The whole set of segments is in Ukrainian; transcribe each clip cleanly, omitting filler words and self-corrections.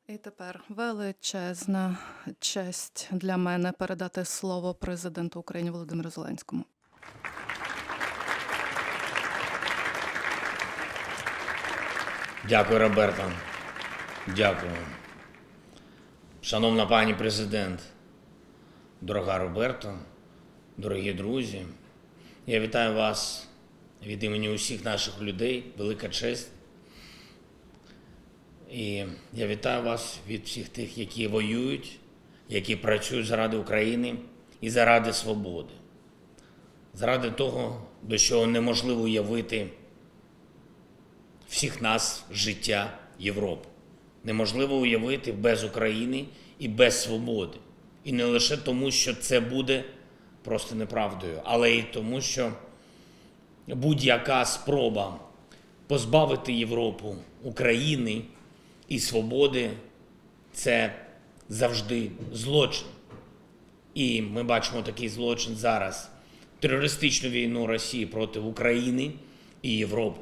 І тепер величезна честь для мене передати слово президенту України Володимиру Зеленському. Дякую, Роберто. Дякую. Шановна пані президент, дорога Роберто, дорогі друзі, я вітаю вас від імені усіх наших людей, велика честь. І я вітаю вас від всіх тих, які воюють, які працюють заради України і заради свободи. Заради того, до чого неможливо уявити всіх нас життя Європи. Неможливо уявити без України і без свободи. І не лише тому, що це буде просто неправдою, але й тому, що будь-яка спроба позбавити Європу України і свободи – це завжди злочин. І ми бачимо такий злочин зараз – терористичну війну Росії проти України і Європи.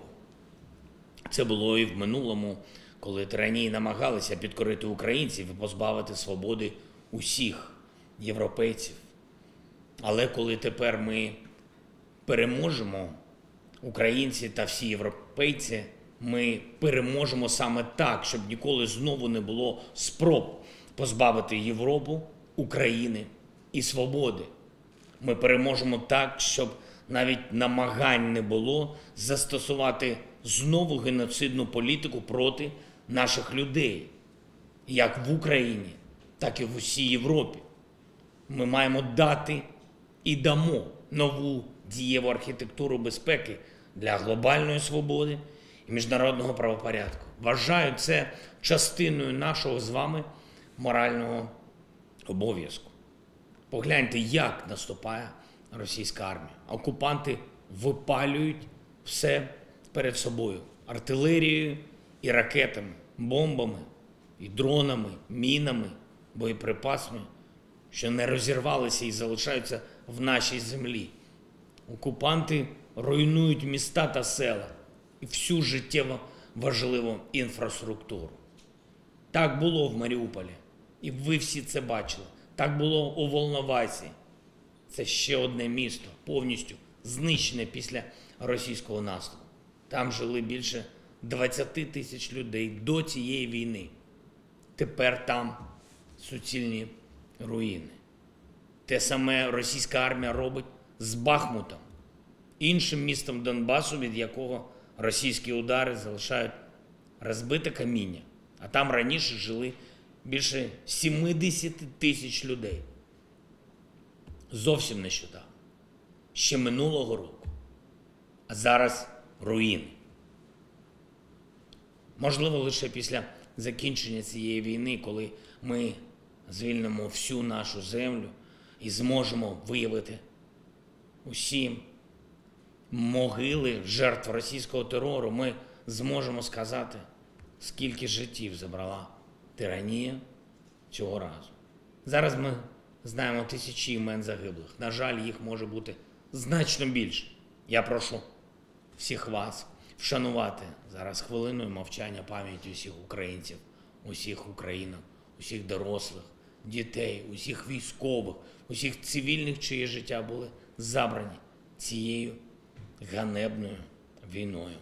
Це було і в минулому, коли тиранії намагалися підкорити українців і позбавити свободи усіх європейців. Але коли тепер ми переможемо, українці та всі європейці, ми переможемо саме так, щоб ніколи знову не було спроб позбавити Європу, України і свободи. Ми переможемо так, щоб навіть намагань не було застосувати знову геноцидну політику проти наших людей, як в Україні, так і в усій Європі. Ми маємо дати і дамо нову дієву архітектуру безпеки для глобальної свободи і міжнародного правопорядку. Вважаю це частиною нашого з вами морального обов'язку. Погляньте, як наступає російська армія. Окупанти випалюють все перед собою. Артилерією і ракетами, бомбами, і дронами, мінами, боєприпасами, що не розірвалися і залишаються в нашій землі. Окупанти руйнують міста та села і всю життєво важливу інфраструктуру. Так було в Маріуполі, і ви всі це бачили. Так було у Волновасі. Це ще одне місто, повністю знищене після російського наступу. Там жили більше 20 тисяч людей до цієї війни. Тепер там суцільні руїни. Те саме російська армія робить з Бахмутом, іншим містом Донбасу, від якого російські удари залишають розбите каміння. А там раніше жили більше 70 тисяч людей. Зовсім нещодавно. Ще минулого року. А зараз руїни. Можливо, лише після закінчення цієї війни, коли ми звільнимо всю нашу землю і зможемо виявити усі могили жертв російського терору, ми зможемо сказати, скільки життів забрала тиранія цього разу. Зараз ми знаємо тисячі імен загиблих. На жаль, їх може бути значно більше. Я прошу всіх вас вшанувати зараз хвилиною мовчання пам'яті усіх українців, усіх українок, усіх дорослих, дітей, усіх військових, усіх цивільних, чиї життя були забрані цією ганебною війною.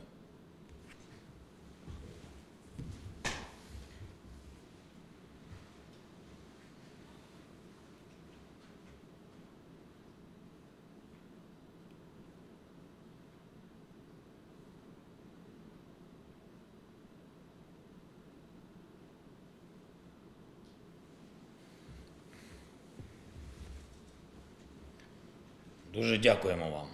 Дуже дякуємо вам.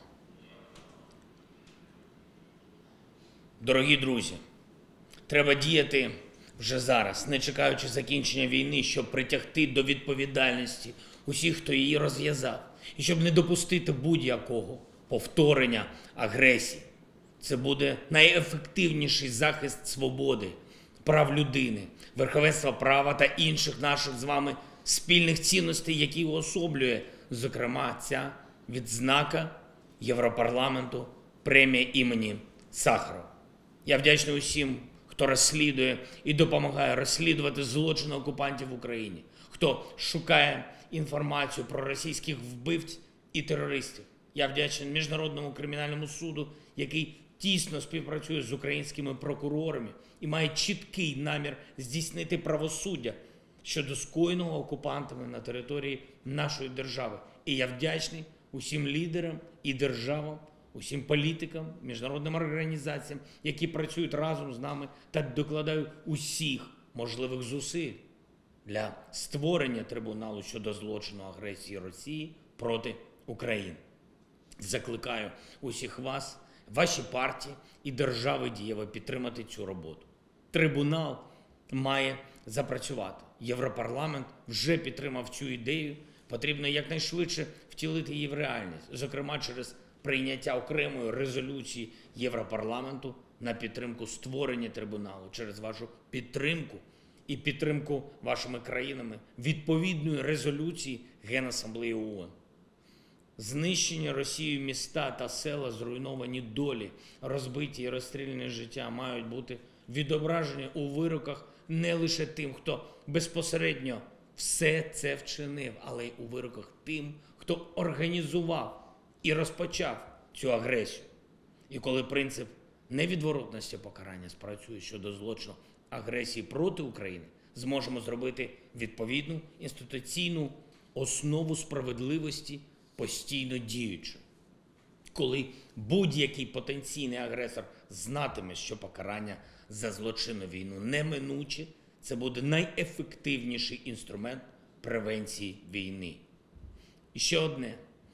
Дорогі друзі, треба діяти вже зараз, не чекаючи закінчення війни, щоб притягти до відповідальності усіх, хто її розв'язав, і щоб не допустити будь-якого повторення агресії. Це буде найефективніший захист свободи, прав людини, верховенства права та інших наших з вами спільних цінностей, які уособлює, зокрема, ця відзнака Європарламенту, премія імені Сахарова. Я вдячний усім, хто розслідує і допомагає розслідувати злочини окупантів в Україні, хто шукає інформацію про російських вбивць і терористів. Я вдячний Міжнародному кримінальному суду, який тісно співпрацює з українськими прокурорами і має чіткий намір здійснити правосуддя щодо скоєного окупантами на території нашої держави. І я вдячний усім лідерам і державам, усім політикам, міжнародним організаціям, які працюють разом з нами та докладають усіх можливих зусиль для створення трибуналу щодо злочину агресії Росії проти України. Закликаю усіх вас, ваші партії і держави дієво підтримати цю роботу. Трибунал має запрацювати. Європарламент вже підтримав цю ідею. Потрібно якнайшвидше втілити її в реальність, зокрема через прийняття окремої резолюції Європарламенту на підтримку створення трибуналу, через вашу підтримку і підтримку вашими країнами відповідної резолюції Генасамблеї ООН. Знищені Росією міста та села, зруйновані долі, розбиті і розстріляні життя мають бути відображені у вироках не лише тим, хто безпосередньо все це вчинив, але й у вироках тим, хто організував і розпочав цю агресію. І коли принцип невідворотності покарання спрацює щодо злочину агресії проти України, зможемо зробити відповідну інституційну основу справедливості постійно діючою. Коли будь-який потенційний агресор знатиме, що покарання за злочинну війну неминуче, це буде найефективніший інструмент превенції війни. І ще одне.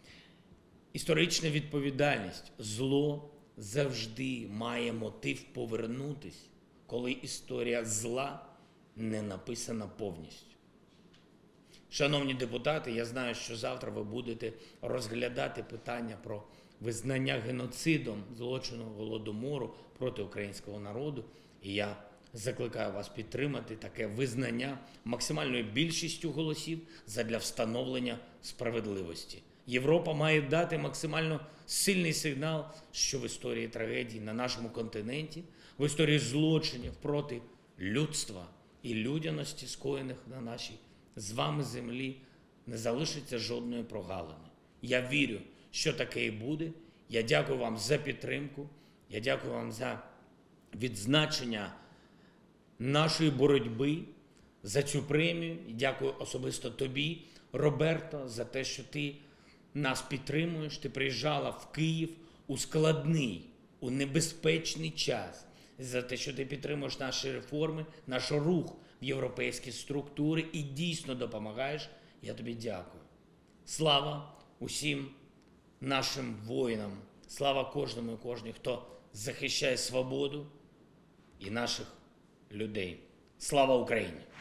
Історична відповідальність. Зло завжди має мотив повернутись, коли історія зла не написана повністю. Шановні депутати, я знаю, що завтра ви будете розглядати питання про визнання геноцидом злочину Голодомору проти українського народу. І я закликаю вас підтримати таке визнання максимальною більшістю голосів задля встановлення справедливості. Європа має дати максимально сильний сигнал, що в історії трагедій на нашому континенті, в історії злочинів проти людства і людяності, скоєних на нашій з вами землі, не залишиться жодної прогалини. Я вірю, що таке і буде. Я дякую вам за підтримку. Я дякую вам за відзначення нашої боротьби, за цю премію. І дякую особисто тобі, Роберто, за те, що ти нас підтримуєш. Ти приїжджала в Київ у складний, у небезпечний час. За те, що ти підтримуєш наші реформи, наш рух в європейські структури і дійсно допомагаєш. Я тобі дякую. Слава усім нашим воїнам. Слава кожному і кожній, хто захищає свободу і наших людей. Слава Україні!